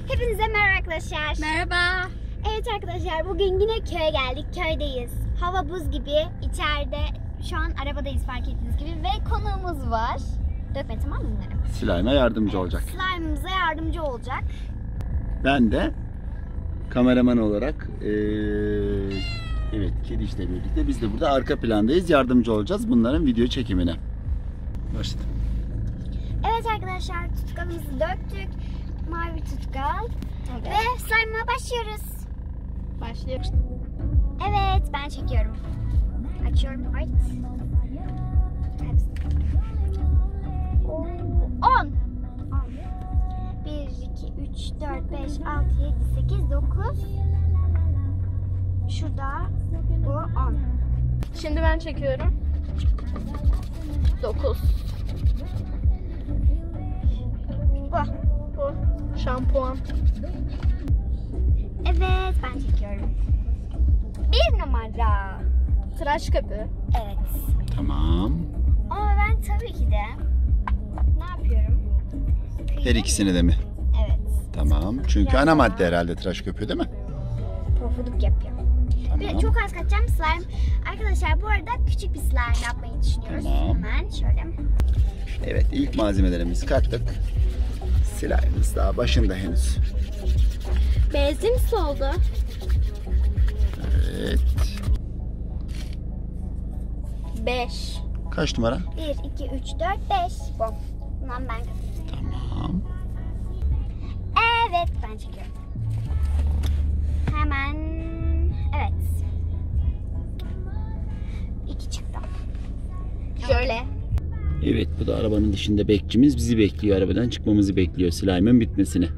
Hepinize merhaba arkadaşlar. Merhaba. Evet arkadaşlar, bugün yine köye geldik. Köydeyiz. Hava buz gibi. İçeride şu an arabadayız fark ettiğiniz gibi. Ve konuğumuz var. Dökme tamam mı bunları? Slime'a yardımcı olacak. Slime'ımıza yardımcı olacak. Ben de kameraman olarak evet Kediş'le birlikte biz de burada arka plandayız. Yardımcı olacağız bunların video çekimine. Başladım. Evet arkadaşlar, tutkalımızı döktük. Mavi tutkal. Evet. Ve slime'a başlıyoruz. Başlıyoruz. Evet, ben çekiyorum. Açıyorum. Right. 10. 1, 2, 3, 4, 5, 6, 7, 8, 9. Şurada bu 10. Şimdi ben çekiyorum. 9. Bu şampuan. Evet, ben çekiyorum. 1 numara. Tıraş köpüğü. Evet. Tamam. Ama ben tabii ki de ne yapıyorum? Her ikisini de mi? Evet. Tamam. Çünkü ana madde herhalde tıraş köpüğü değil mi? Pofuduk yapıyorum. Ve Tamam. çok az katacağım slime. Arkadaşlar bu arada küçük bir slime yapmayı düşünüyoruz. Tamam. Hemen şöyle. Evet, ilk malzemelerimizi kattık. Slime'ımız daha başında henüz. Benzin soldu. Evet. 5. Kaç numara? 1, 2, 3, 4, 5. Bom. Bundan ben katayım. Tamam. Evet, ben çekiyorum. Hemen. Evet. 2 çıktı. Şöyle. Evet, bu da arabanın dışında bekçimiz bizi bekliyor. Arabadan çıkmamızı bekliyor slime'ın bitmesini.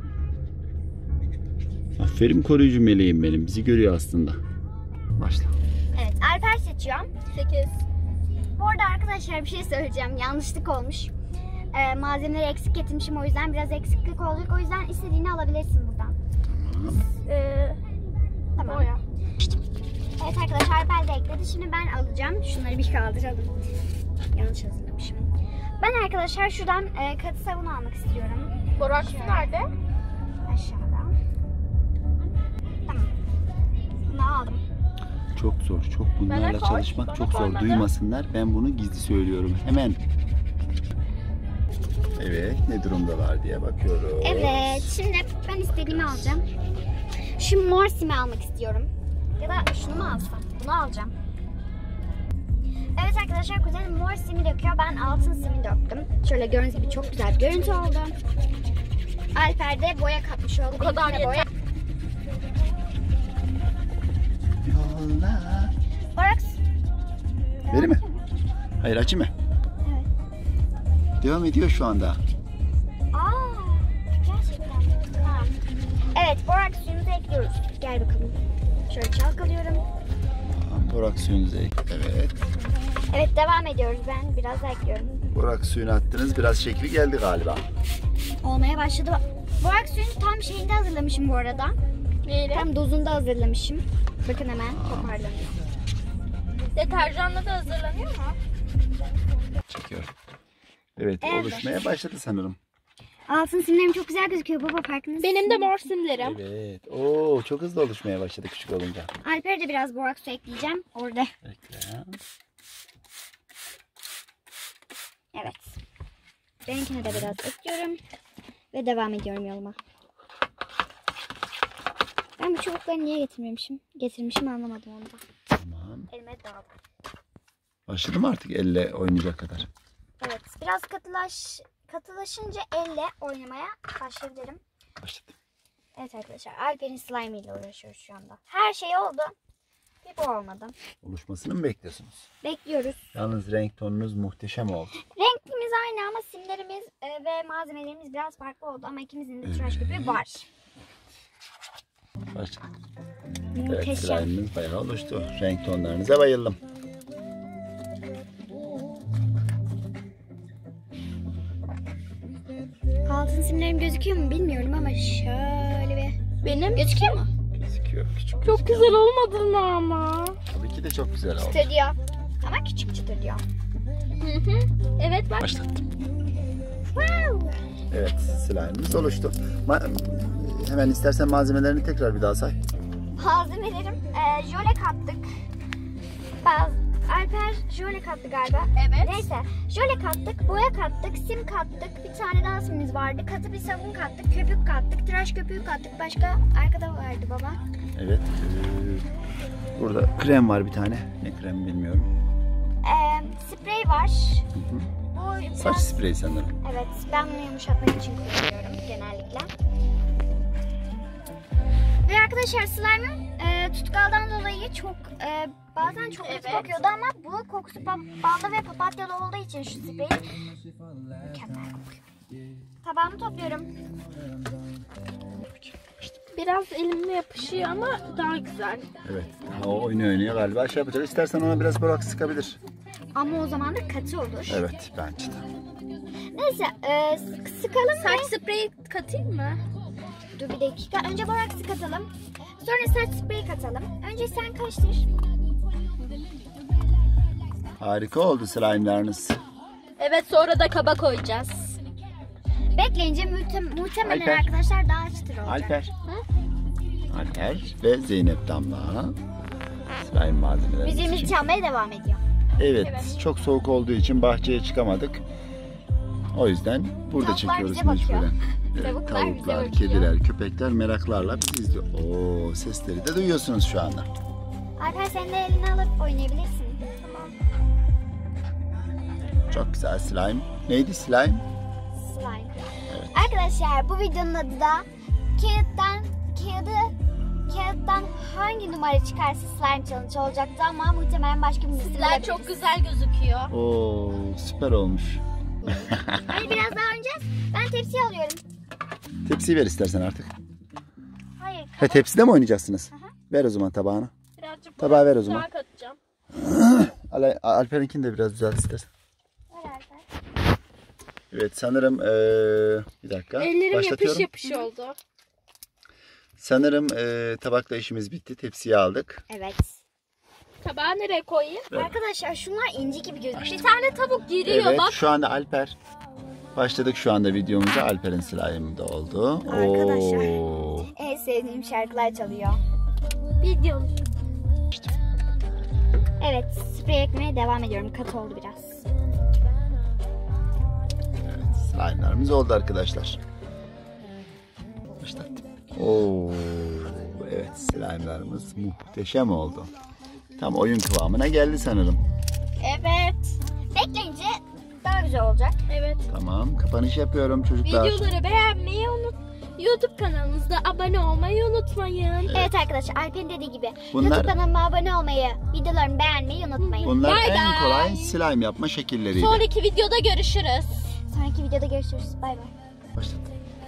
Aferin koruyucu meleğim benim. Bizi görüyor aslında. Başla. Evet, Alper seçiyorum. 8. Bu arada arkadaşlar bir şey söyleyeceğim. Yanlışlık olmuş. Malzemeleri eksik getirmişim. O yüzden biraz eksiklik olacak. O yüzden istediğini alabilirsin buradan. Tamam. Boya. Evet arkadaşlar, Alper de ekledi. Şimdi ben alacağım. Şunları bir kaldıralım. Yanlış hazırlamışım. Ben arkadaşlar şuradan katı sabun almak istiyorum. Boraksı nerede? Aşağıda. Tamam. Bunu aldım. Çok zor. Çok bunlarla Bana koy, çalışmak bana çok zor. koymadı. Duymasınlar. Ben bunu gizli söylüyorum. Hemen. Evet. Ne durumdalar diye bakıyoruz. Evet. Şimdi ben istediğimi alacağım. Şu mor simi almak istiyorum. Ya da şunu mu alsam? Bunu alacağım. Evet arkadaşlar, kuzenim mor simi döküyor. Ben altın simi döktüm. Şöyle gördüğünüz gibi çok güzel bir görüntü oldu. Alper de boya katmış oldu. Bu kadar Benimkine yeter. Yolla. Boraks. Veri mi? Hayır, açayım mı? Evet. Devam ediyor şu anda. Aa, gerçekten. Tamam. Evet, boraks suyumuzu ekliyoruz. Gel bakalım. Şöyle çalkalıyorum. Borak suyunuzu evet. Evet, devam ediyoruz. Ben biraz daha ekliyorum. Borak suyunu attınız. Biraz şekli geldi galiba. Olmaya başladı. Boraks suyunu tam şeyinde hazırlamışım bu arada. Neyle? Tam dozunda hazırlamışım. Bakın hemen toparlanıyor. Deterjanla da hazırlanıyor mu? Çekiyorum. Evet, Evet. oluşmaya başladı sanırım. Altın simlerim çok güzel gözüküyor baba, farkındasın. Benim de mor simlerim. Evet. Oo, çok hızlı oluşmaya başladı küçük olunca. Alper'e de biraz boraks su ekleyeceğim. Orada. Bekle. Evet. Benimkine de biraz ekliyorum. Ve devam ediyorum yoluma. Ben bu çubukları niye getirmişim anlamadım onu da. Tamam. Elime dağıldı. Başladı mı artık elle oynayacak kadar? Evet. Biraz katılaşınca elle oynamaya başlayabilirim. Başladı. Evet arkadaşlar, Alper'in slime ile uğraşıyoruz şu anda. Her şey oldu. Bir bu olmadı. Oluşmasını mı bekliyorsunuz? Bekliyoruz. Yalnız renk tonunuz muhteşem oldu. Renkimiz aynı ama simlerimiz ve malzemelerimiz biraz farklı oldu. Ama ikimizin de tıraş köpüğü var. Başladı. Evet, Muhteşem. slime'ımız bayağı oluştu. Renk tonlarınıza bayıldım. Altın simlerim gözüküyor mu bilmiyorum ama şöyle bir... Benim Gözüküyor mu? Gözüküyor. Küçük çok gözüküyor. güzel olmadı mı ama? Tabii ki de çok güzel oldu. Çıtır diyor. Ama küçük çıtır diyor. Evet bak. Başlattım. Wow. Evet, slime'ımız oluştu. Hemen istersen malzemelerini tekrar bir daha say. Malzemelerim jöle kattık. Alper jöle kattı galiba. Evet. Neyse jöle kattık, boya kattık, sim kattık. Bir tane daha simimiz vardı. Katı bir sabun kattık, köpük kattık, tıraş köpüğü kattık. Başka arkada vardı baba. Evet. Burada krem var bir tane. Ne kremi bilmiyorum. Sprey var. Bu biraz- Saç spreyi sanırım. Evet, ben bunu yumuşatmak için kullanıyorum genellikle. Ve arkadaşlar slime'ım tutkaldan dolayı çok bazen çok kötü kokuyordu ama bu kokusu ballı ve papatyalı olduğu için şu sprey mükemmel kokuyor. Tabağımı topluyorum. Biraz elimle yapışıyor ama daha güzel. Evet. O oynuyor galiba. Şey yapacak. İstersen ona biraz borak sıkabilir. Ama o zaman da katı olur. Evet bence de. Neyse sıkalım Saç ve... spreyi katayım mı? Dur bir dakika. Önce boraksı katalım. Sonra saç spreyi katalım. Önce sen karıştır. Harika oldu slime'larınız. Evet, sonra da kaba koyacağız. Bekleyince muhtemelen Alper. arkadaşlar daha çıtır olacak. Alper. Alper ve Zeynep Damla. Slime malzemeleri. Müziğimiz çalmaya devam ediyor. Evet, çok soğuk olduğu için bahçeye çıkamadık. O yüzden burada Tavuklar çekiyoruz bize bakıyor. mecburen. Evet, Tavuklar bize tavuklar, bakıyor. kediler, köpekler meraklarla bizi izliyor. Oo, sesleri de duyuyorsunuz şu anda. Alper sen de elini alıp oynayabilirsin. Tamam. Çok güzel slime. Neydi slime? Slime. Arkadaşlar bu videonun adı da kağıttan hangi numara çıkarsa slime challenge olacaktı ama muhtemelen başka bir isim Sizler çok güzel gözüküyor. Oo, süper olmuş. Hadi biraz daha oynayacağız. Ben tepsiyi alıyorum. Tepsiyi ver istersen artık. Hayır. He, tepside mi oynayacaksınız? Ver o zaman tabağını. Birazcık Tabağı ver o zaman. daha katacağım. Alper'inkini de biraz düzelt istersen. Ver Alper. Evet sanırım bir dakika. Ellerim Başlatıyorum. yapış yapış oldu. Sanırım tabakla işimiz bitti. Tepsiyi aldık. Evet. Tabağı nereye koyayım? Ver. Arkadaşlar şunlar inci gibi gözüküyor. Bir tane tavuk giriyor Evet bak. şu anda Alper. Başladık şu anda videomuza. Alper'in slime'ı da oldu. Arkadaşlar. Oo. En sevdiğim şarkılar çalıyor. Video. Evet, sprey ekmeye devam ediyorum. Katı oldu biraz. Evet, slime'larımız oldu arkadaşlar. Başlattık. Oo. Evet, slime'larımız muhteşem oldu. Tam oyun kıvamına geldi sanırım. Evet. Bekleyince daha güzel olacak. Evet. Tamam, kapanış yapıyorum çocuklar. Videoları beğenmeyi YouTube kanalımızda abone olmayı unutmayın. Evet arkadaşlar, Alper'in dediği gibi Bunlar- YouTube kanalıma abone olmayı, videolarımı beğenmeyi unutmayın. Bunlar Bye en bye. kolay slime yapma şekilleriydi. Sonraki videoda görüşürüz. Sonraki videoda görüşürüz. Bay bay. Başlat.